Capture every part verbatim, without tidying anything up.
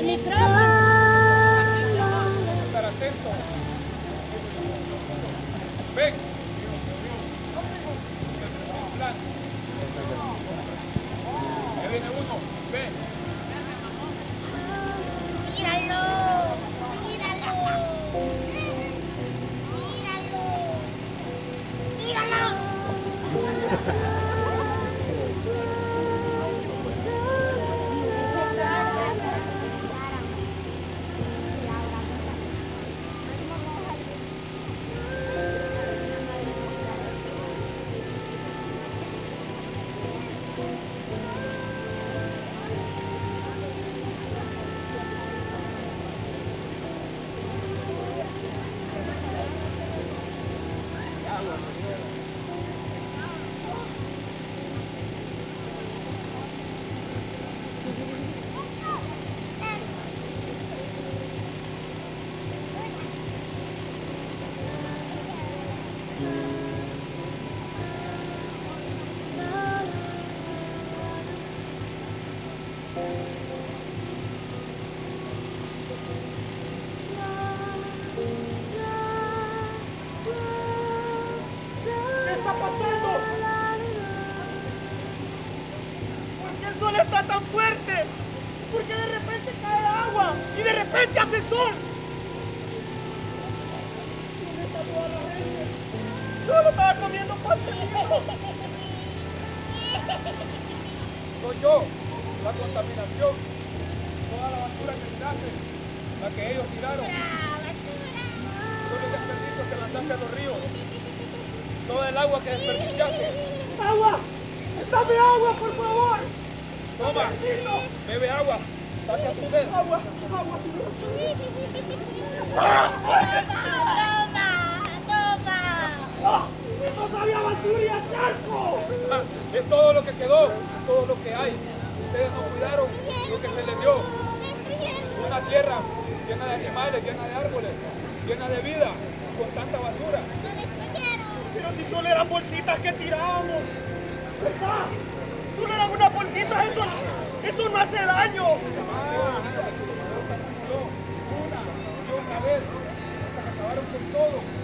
Estar atento. Ven. Plan. Ahí viene uno. Ven. Míralo. Míralo. Míralo. Míralo. Soy yo, la contaminación, toda la basura que tiraste, la que ellos tiraron, todos los desperdicios que lanzaste a los ríos, toda el agua que desperdiciaste. ¡Agua! ¡Dame agua, por favor! Toma, bebe agua, saca tu sed. ¡Agua! ¡Agua! ¡Ah! ¡No había basura y charco! Ah, es todo lo que quedó, todo lo que hay. Ustedes no cuidaron lo que se les dio. Una tierra llena de animales, llena de árboles, llena de vida, con tanta basura. Pero si solo eran bolsitas que tirábamos, ¿verdad? Solo eran unas bolsitas, eso, eso no hace daño. Una y otra vez, hasta que acabaron con todo.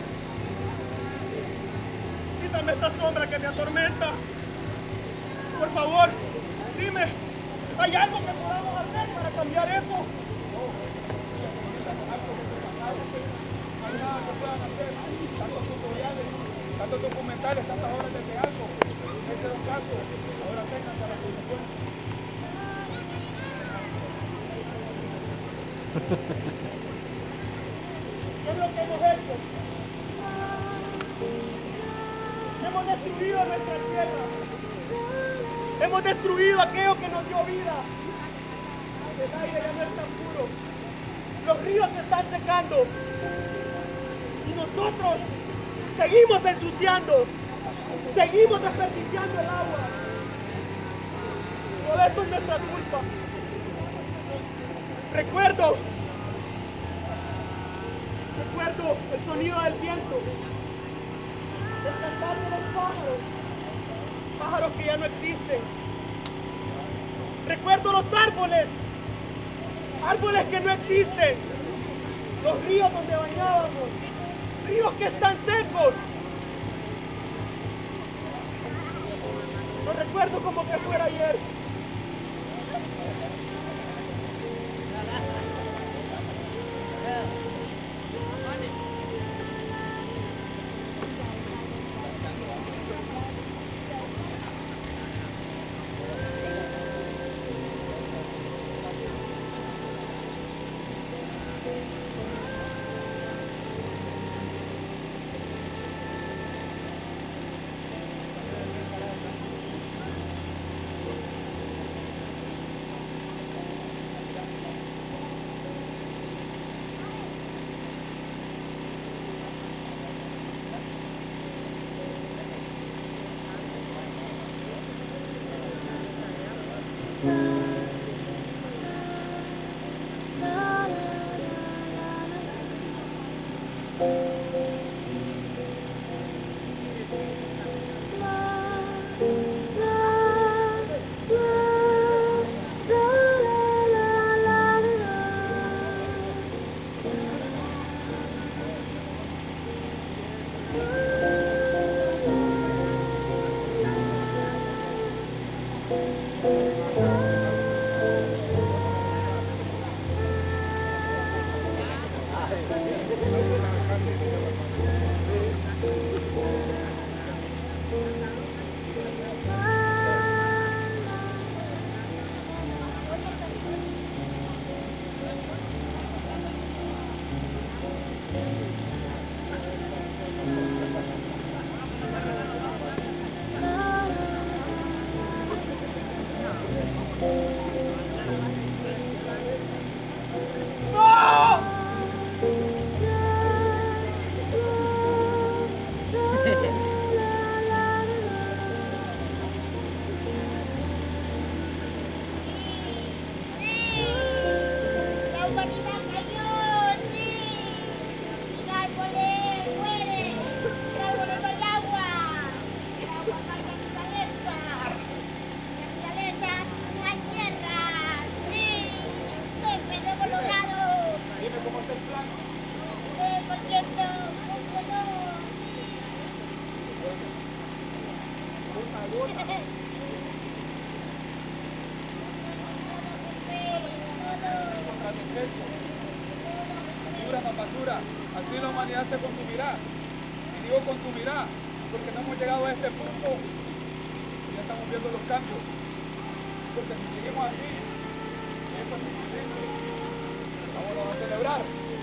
Quítame esta sombra que me atormenta. Por favor, dime, ¿hay algo que podamos hacer para cambiar eso? No hay nada que puedan hacer. Tantos tutoriales, tantos documentales, tantas horas de teatro. Este es un caso. Ahora tengan la consecuencia. ¿Qué es lo que hemos hecho? Hemos destruido nuestra tierra. Hemos destruido aquello que nos dio vida. El aire ya no es tan puro. Los ríos se están secando. Y nosotros seguimos ensuciando. Seguimos desperdiciando el agua. Todo esto es nuestra culpa. Recuerdo. Recuerdo el sonido del viento. El cantar de los pájaros. Pájaros que ya no existen. Recuerdo los árboles. Árboles que no existen. Los ríos donde bañábamos. Ríos que están secos. Lo recuerdo como que fuera ayer. basura, así la humanidad se consumirá. Y digo consumirá, porque no hemos llegado a este punto y ya estamos viendo los cambios. Porque si seguimos así, eso es suficiente. Vamos a celebrar.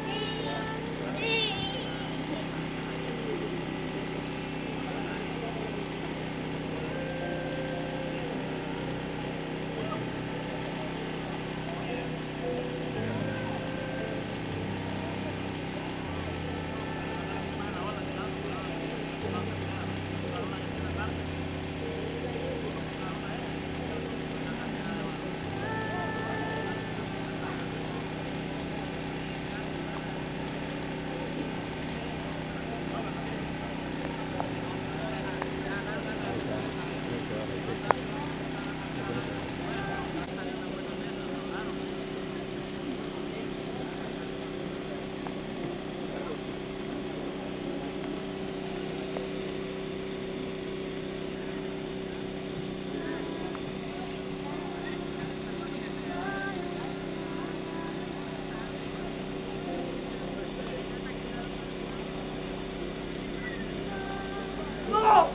¡No!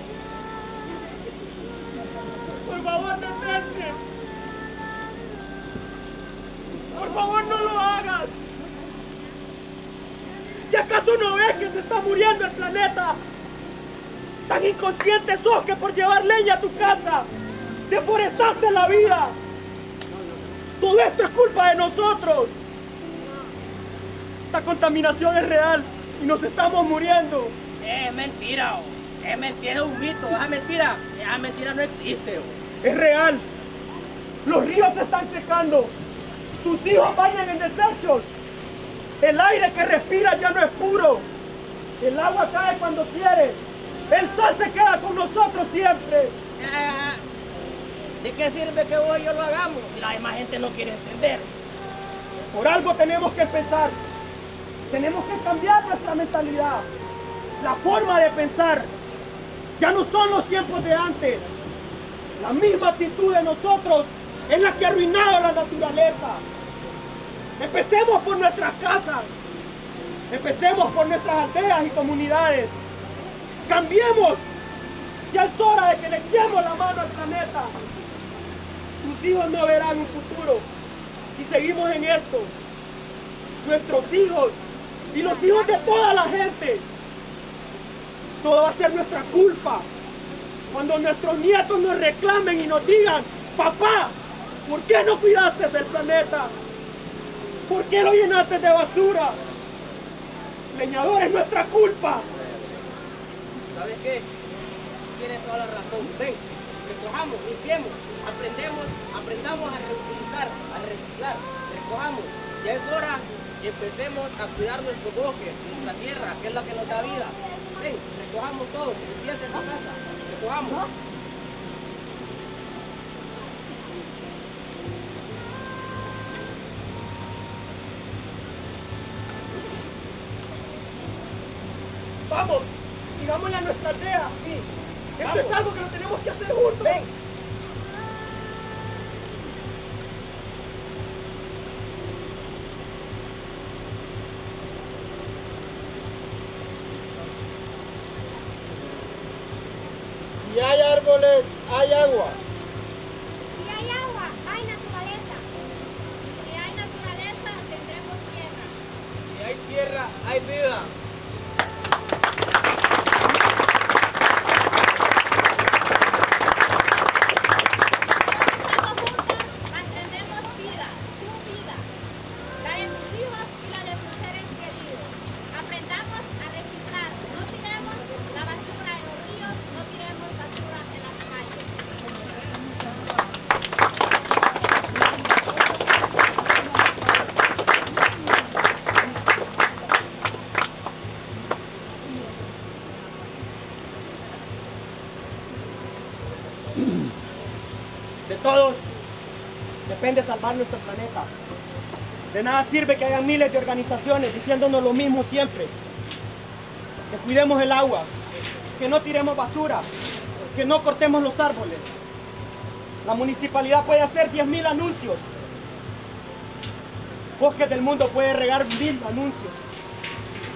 Por favor, detente. Por favor, no lo hagas. ¿Y acaso no ves que se está muriendo el planeta? Tan inconsciente sos que por llevar leña a tu casa deforestaste la vida. Todo esto es culpa de nosotros. Esta contaminación es real y nos estamos muriendo. Es mentira, oh. Es mentira, es un mito, esa mentira, esa mentira no existe. Oh. Es real. Los ríos se están secando. Tus hijos bañan en desechos. El aire que respiras ya no es puro. El agua cae cuando quiere. El sol se queda con nosotros siempre. Eh, ¿De qué sirve que vos y yo lo hagamos si la demás gente no quiere entender? Por algo tenemos que empezar. Tenemos que cambiar nuestra mentalidad. La forma de pensar. Ya no son los tiempos de antes. La misma actitud de nosotros es la que ha arruinado la naturaleza. Empecemos por nuestras casas. Empecemos por nuestras aldeas y comunidades. Cambiemos. Ya es hora de que le echemos la mano al planeta. Tus hijos no verán un futuro si seguimos en esto. Nuestros hijos y los hijos de toda la gente. Todo va a ser nuestra culpa. Cuando nuestros nietos nos reclamen y nos digan: papá, ¿por qué no cuidaste del planeta? ¿Por qué lo llenaste de basura? Leñador, es nuestra culpa. ¿Sabes qué? Tienes toda la razón. Ven, recojamos, limpiemos, aprendemos, aprendamos a reutilizar, a reciclar, recojamos. Ya es hora que empecemos a cuidar nuestro bosque, nuestra tierra, que es la que nos da vida. Ven, recojamos todo, limpieza en la casa, recojamos. Vamos, digámosle a nuestra aldea. Sí, Esto vamos. es algo que lo tenemos que hacer juntos. Ven. Si hay árboles, hay agua. Si hay agua, hay naturaleza. Si hay naturaleza, tendremos tierra. Si hay tierra, hay vida. Trabajando juntos, mantendremos vida, tu vida, la de tus hijos y la de tus seres queridos. Aprendamos a reciclar. No tiremos la basura en los ríos, no tiremos basura en las calles. De todos depende salvar nuestro planeta. De nada sirve que haya miles de organizaciones diciéndonos lo mismo siempre. Que cuidemos el agua, que no tiremos basura, que no cortemos los árboles. La municipalidad puede hacer diez mil anuncios. Bosques del Mundo puede regar mil anuncios.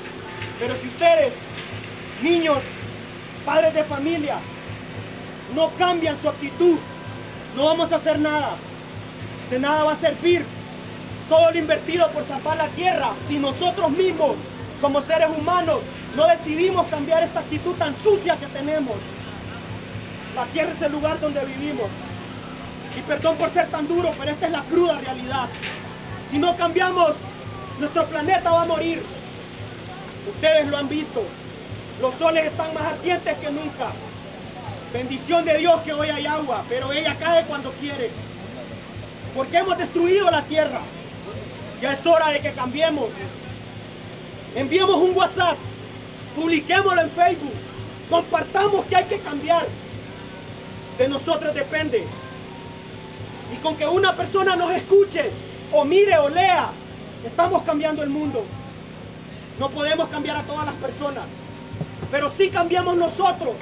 Pero si ustedes, niños, padres de familia, no cambian su actitud, no vamos a hacer nada. De nada va a servir todo lo invertido por salvar la tierra si nosotros mismos, como seres humanos, no decidimos cambiar esta actitud tan sucia que tenemos. La tierra es el lugar donde vivimos. Y perdón por ser tan duro, pero esta es la cruda realidad. Si no cambiamos, nuestro planeta va a morir. Ustedes lo han visto. Los soles están más ardientes que nunca. Bendición de Dios que hoy hay agua, pero ella cae cuando quiere. Porque hemos destruido la tierra. Ya es hora de que cambiemos. Enviemos un WhatsApp, publiquémoslo en Facebook, compartamos que hay que cambiar. De nosotros depende. Y con que una persona nos escuche, o mire o lea, estamos cambiando el mundo. No podemos cambiar a todas las personas, pero sí cambiamos nosotros.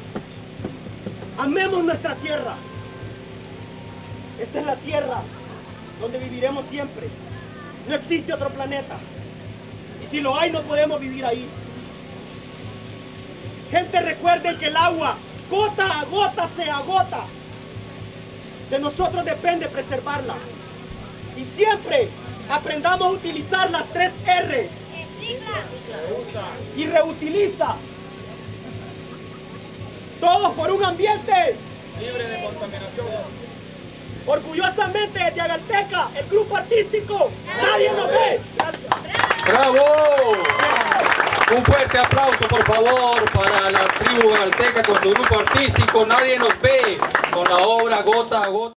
Amemos nuestra tierra. Esta es la tierra donde viviremos siempre. No existe otro planeta. Y si lo hay, no podemos vivir ahí. Gente, recuerden que el agua, gota a gota, se agota. De nosotros depende preservarla. Y siempre aprendamos a utilizar las tres R. Y reutiliza. Todos por un ambiente libre de contaminación. Orgullosamente desde Agalteca, el grupo artístico Nadie Nos Ve. Gracias. ¡Bravo! Un fuerte aplauso, por favor, para la tribu Agalteca con su grupo artístico Nadie Nos Ve, con la obra Gota a Gota.